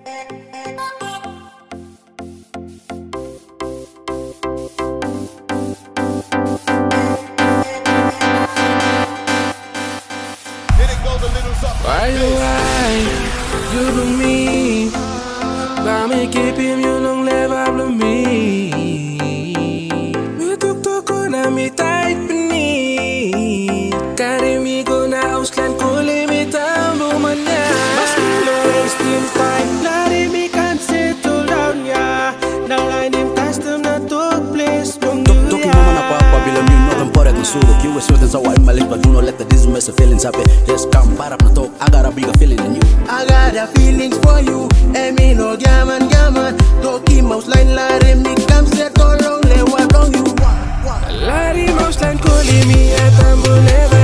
Why you do me? Ba me kipim you long leva blumi. Me tuk ko na mi tight ni. Kari mi go na ausland ko mi TAMBU manya. Mas no steam fight. Lari mi kan settle down ya. Nalain custom na to place mong Toki mo man apa bila mi no kan pare con suro. You was certain so I my life but do not let the dismiss the feelings happen. Just come para up na talk. I got a bigger feeling than you. I got a feelings for you. And me no gaman. Toki mouse line lari mi kam set go long LEWA long you. Lari mouse line ko mi TAMBU never.